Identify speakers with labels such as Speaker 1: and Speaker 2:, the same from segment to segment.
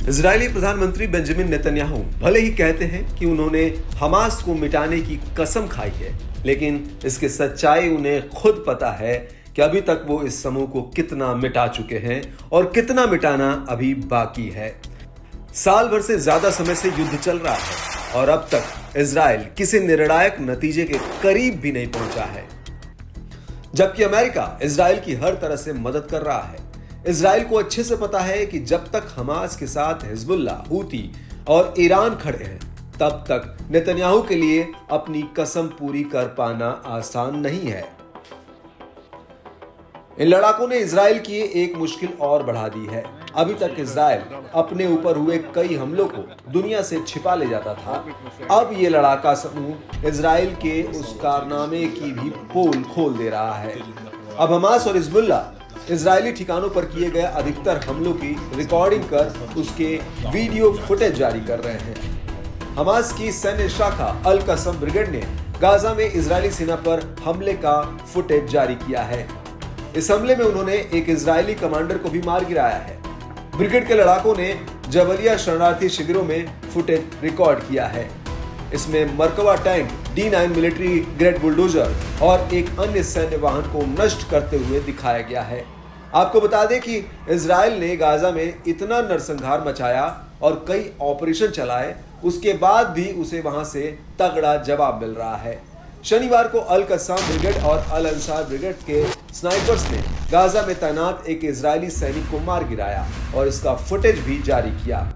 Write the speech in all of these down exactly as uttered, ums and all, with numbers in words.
Speaker 1: Israeli प्रधानमंत्री Benjamin Netanyahu भले ही कहते हैं कि उन्होंने हमास को मिटाने की कसम खाई है, लेकिन इसकी सच्चाई उन्हें खुद पता है कि अभी तक वो इस समूह को कितना मिटा चुके हैं और कितना मिटाना अभी बाकी है। साल भर से ज्यादा समय से युद्ध चल रहा है और अब तक इजराइल किसी निर्णायक नतीजे के करीब भी नहीं पहुंचा है, जबकि अमेरिका इजराइल की हर तरह से मदद कर रहा है। इजराइल को अच्छे से पता है कि जब तक हमास के साथ हिजबुल्ला, हूती और ईरान खड़े हैं, तब तक नेतन्याहू के लिए अपनी कसम पूरी कर पाना आसान नहीं है। इन लड़ाकों ने इजराइल की एक मुश्किल और बढ़ा दी है। अभी तक इजराइल अपने ऊपर हुए कई हमलों को दुनिया से छिपा ले जाता था। अब ये लड़ाका समूह इजराइल के उस कारनामे की भी पोल खोल दे रहा है। अब हमास और हिजबुल्ला इजरायली ठिकानों पर किए गए अधिकतर हमलों की रिकॉर्डिंग कर उसके वीडियो फुटेज जारी कर रहे हैं। हमास की सैन्य शाखा अल कसम ब्रिगेड ने गाजा में इजरायली सेना पर हमले का फुटेज जारी किया है। इस हमले में उन्होंने एक इजरायली कमांडर को भी मार गिराया है। ब्रिगेड के लड़ाकों ने जबलिया शरणार्थी शिविरों में फुटेज रिकॉर्ड किया है। इसमें Merkava tank, D nine military grade bulldozer और एक अन्य सैन्य वाहन को नष्ट करते हुए दिखाया गया है। आपको बता दें कि इजराइल ने गाजा में इतना नरसंहार मचाया और कई ऑपरेशन चलाए, उसके बाद भी उसे वहां से तगड़ा जवाब मिल रहा है। शनिवार को अल कस्साम ब्रिगेड और अल अंसार ब्रिगेड के स्नाइपर्स ने गाजा में तैनात एक इजरायली सैनिक को मार गिराया और इसका फुटेज भी जारी किया।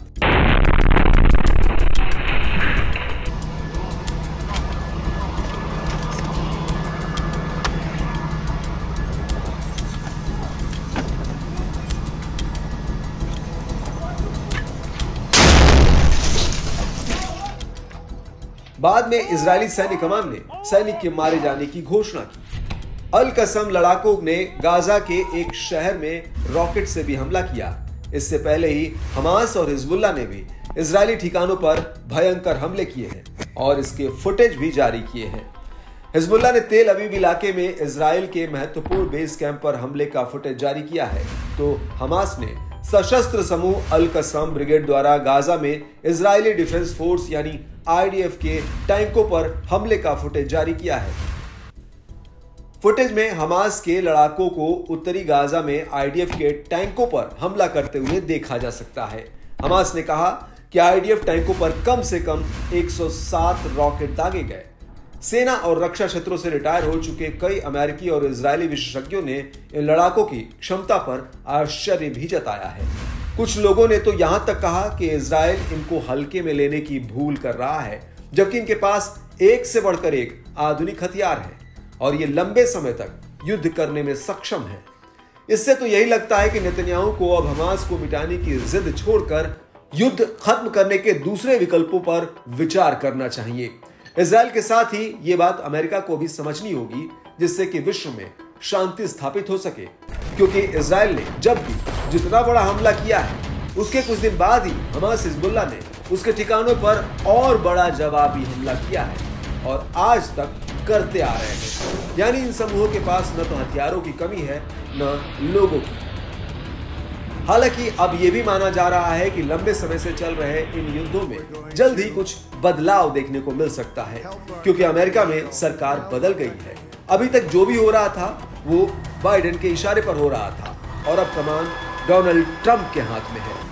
Speaker 1: बाद में इजरायली सैन्य कमान ने सैनिक के मारे जाने की घोषणा की। अल कसम लड़ाकों ने गाजा के एक शहर में रॉकेट से भी हमला किया। इससे पहले ही हमास और हिजबुल्ला ने भी इजरायली ठिकानों पर भयंकर हमले किए हैं और इसके फुटेज भी जारी किए हैं। हिजबुल्ला ने तेल अवीव इलाके में इजराइल के महत्वपूर्ण बेस कैंप पर हमले का फुटेज जारी किया है, तो हमास ने सशस्त्र समूह अल कसम ब्रिगेड द्वारा गाजा में इजरायली डिफेंस फोर्स यानी आई डी एफ के टैंकों पर हमले का फुटेज जारी किया है। फुटेज में हमास के लड़ाकों को उत्तरी गाजा में आई डी एफ के टैंकों पर हमला करते हुए देखा जा सकता है। हमास ने कहा कि आई डी एफ टैंकों पर कम से कम एक सौ सात रॉकेट दागे गए। सेना और रक्षा क्षेत्रों से रिटायर हो चुके कई अमेरिकी और इजरायली विशेषज्ञों ने इन लड़ाकों की क्षमता पर आश्चर्य भी जताया है। कुछ लोगों ने तो यहां तक कहा कि इजराइल इनको हल्के में लेने की भूल कर रहा है, जबकि इनके पास एक से बढ़कर एक आधुनिक हथियार है और ये लंबे समय तक युद्ध करने में सक्षम है। इससे तो यही लगता है कि नेतन्याहू को अब हमास को मिटाने की जिद छोड़कर युद्ध खत्म करने के दूसरे विकल्पों पर विचार करना चाहिए। इजराइल के साथ ही ये बात अमेरिका को भी समझनी होगी, जिससे कि विश्व में शांति स्थापित हो सके, क्योंकि इजराइल ने जब भी जितना बड़ा हमला किया है, उसके कुछ दिन बाद ही हमास हिजबुल्ला ने उसके ठिकानों पर और बड़ा जवाबी हमला किया है और आज तक करते आ रहे हैं। यानी इन समूहों के पास न तो हथियारों की कमी है, न लोगों की। हालांकि अब यह भी माना जा रहा है कि लंबे समय से चल रहे इन युद्धों में जल्द ही कुछ बदलाव देखने को मिल सकता है, क्योंकि अमेरिका में सरकार बदल गई है। अभी तक जो भी हो रहा था वो बाइडेन के इशारे पर हो रहा था और अब कमान डोनाल्ड ट्रंप के हाथ में है।